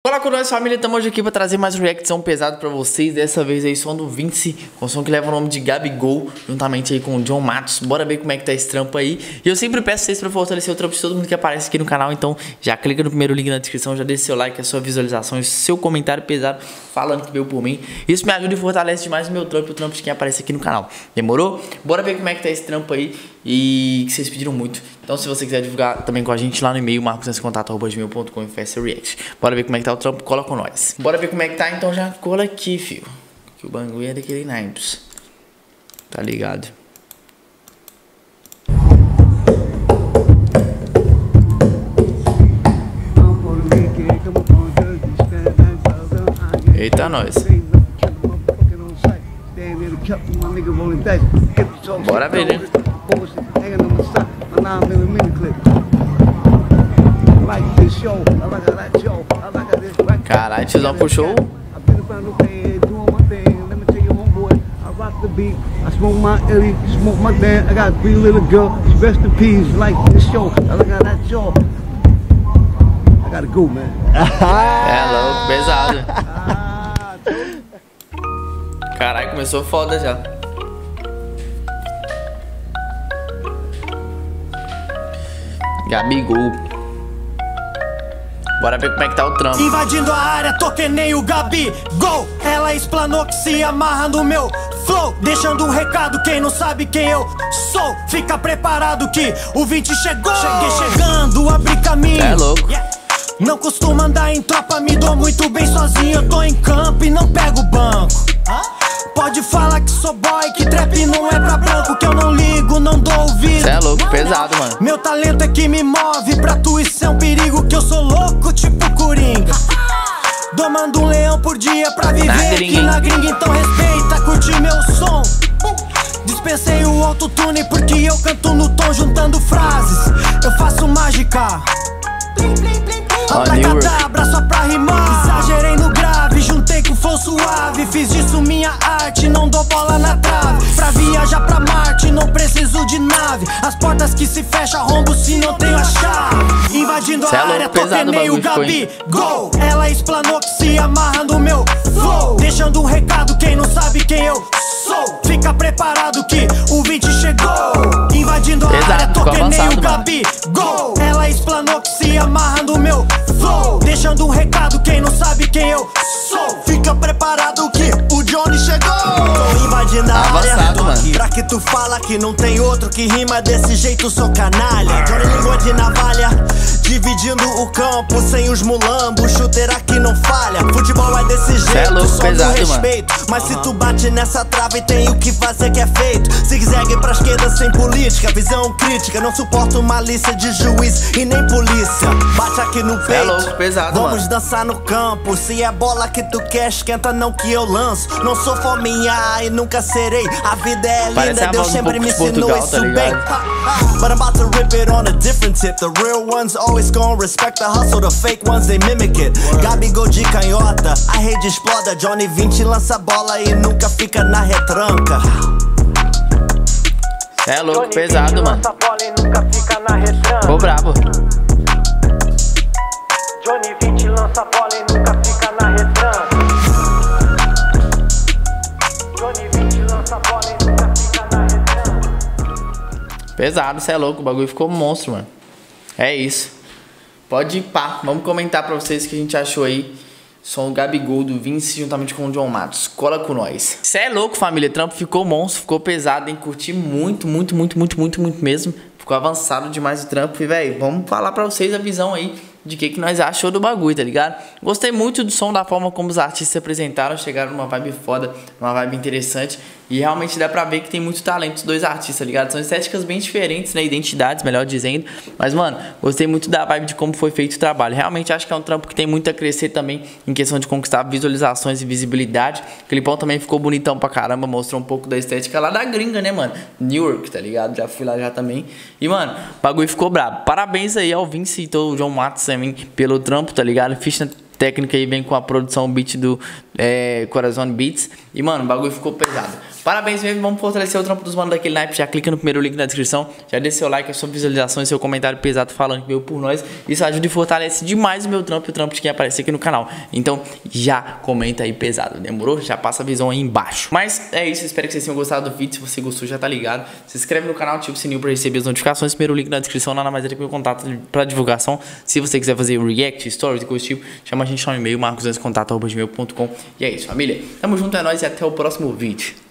Fala com nós, família, estamos hoje aqui para trazer mais um reaction pesado para vocês. Dessa vez aí som do Vince, com som que leva o nome de Gabigol, juntamente aí com o John Matos. Bora ver como é que tá esse trampo aí. E eu sempre peço vocês para fortalecer o trampo de todo mundo que aparece aqui no canal. Então já clica no primeiro link na descrição, já deixa seu like, a sua visualização e seu comentário pesado falando que veio por mim. Isso me ajuda e fortalece demais o meu trampo e o trampo de quem aparece aqui no canal. Demorou? Bora ver como é que tá esse trampo aí e que vocês pediram muito. Então se você quiser divulgar também com a gente lá no e-mail, marcosnescontato@gmail.com e Fast React. Bora ver como é que tá o trampo, cola com nós. Bora ver como é que tá, então já cola aqui, filho. Que o bagulho é daquele naipes. Tá ligado? Eita, nós. Bora ver, né? Caralho, tiozão puxou. I smoke my Ellie, smoke my Dan. I got 3 little girls, rest in peace, like this show. I look at that show. I gotta go, man. É louco, pesado. Caralho, começou foda já. Gabigol. Bora ver como é que tá o trampo. Invadindo a área, tô que nem o Gabigol. Ela explanou que se amarra no meu flow, deixando um recado, quem não sabe quem eu sou, fica preparado que o 20 chegou. Cheguei chegando, abri caminho. É louco. Não costumo andar em tropa, me dou muito bem sozinho. Eu tô em campo e não pego banco. Pode falar que sou boy, que trap não é pra branco, que eu não ligo, não dou ouvido. Cê é louco, pesado, mano. Meu talento é que me move, pra tu isso é um perigo, que eu sou louco tipo Coringa. Domando um leão por dia pra viver aqui na gringa, então respeita, curte meu som. Dispensei o autotune porque eu canto no tom juntando frases. Eu faço mágica, abracadabra só pra rimar. Exagerei no grave, juntei com flow suave. Fiz disso minha arte, não dou bola na trave. Pra viajar pra Marte, não preciso de nave. As portas que se fecham, rombo se não tenho a chave. Invadindo a área, tô que nem o Gabigol. Ela explanou que se amarra no meu flow, deixando um recado, quem não sabe quem eu sou, fica preparado que o 20 chegou. Invadindo a área, tô que nem o Gabigol. Ela explanou que se amarra no meu flow, deixando um recado, quem não sabe quem eu sou, fica preparado que o Johnny chegou. Tô invadindo a área, pra que tu fala que não tem outro que rima desse jeito, sou canalha. Johnny língua de navalha, dividindo o campo sem os mulambos, chuteira que não falha. Futebol é desse jeito, só pesado, do respeito, mano. Mas se tu bate nessa trave tem o que fazer que é feito. Zigue-zague pra esquerda sem política, visão crítica, não suporto malícia de juiz e nem polícia. Bate aqui no peito, louco, pesado, vamos mano. dançar no campo. Se é bola que tu quer, esquenta não que eu lanço. Não sou fominha e nunca serei. A vida é linda, Deus sempre me ensinou isso bem. But I'm about to rip it on a different tip. The real ones always gon' respect the hustle. The fake ones they mimic it. Gabigol de canhota, a rede exploda. Johnny 20 lança bola e nunca fica na retranca. É louco, Johnny pesado, mano. Lança bola e nunca fica na retranca. Ficou brabo. Johnny 20 lança bola e nunca fica na retranca. Johnny 20 lança bola e nunca fica na retranca. Pesado, cê é louco, o bagulho ficou monstro, mano. É isso. Pode ir pá, vamos comentar pra vocês o que a gente achou aí. Som Gabigol do Vince juntamente com o John Matos. Cola com nós. Cê é louco, família, o trampo ficou monstro, ficou pesado, hein? Curti muito mesmo. Ficou avançado demais o trampo. E, velho, vamos falar pra vocês a visão aí de que nós achou do bagulho, tá ligado? Gostei muito do som, da forma como os artistas se apresentaram, chegaram numa vibe foda, numa vibe interessante. E realmente dá pra ver que tem muito talento os dois artistas, tá ligado? São estéticas bem diferentes, né? Identidades, melhor dizendo. Mas, mano, gostei muito da vibe de como foi feito o trabalho. Realmente acho que é um trampo que tem muito a crescer também em questão de conquistar visualizações e visibilidade. O clipão também ficou bonitão pra caramba, mostrou um pouco da estética lá da gringa, né, mano? New York, tá ligado? Já fui lá já também. E, mano, o bagulho ficou brabo. Parabéns aí ao Vince e ao John Matos também pelo trampo, tá ligado? Ficha técnica aí vem com a produção beat do Corazon Beats. E, mano, o bagulho ficou pesado. Parabéns mesmo, vamos fortalecer o trampo dos manos daquele naipe. Já clica no primeiro link na descrição, já deixa seu like, a sua visualização e seu comentário pesado falando que veio por nós. Isso ajuda e fortalece demais o meu trampo e o trampo de quem aparecer aqui no canal. Então já comenta aí pesado, demorou? Já passa a visão aí embaixo. Mas é isso, espero que vocês tenham gostado do vídeo. Se você gostou, já tá ligado. Se inscreve no canal, ativa o sininho pra receber as notificações. Primeiro link na descrição, nada mais é que meu contato pra divulgação. Se você quiser fazer react, stories e coisa tipo, chama a gente no e-mail, marcos@contato@gmail.com. E é isso, família. Tamo junto, é nóis e até o próximo vídeo.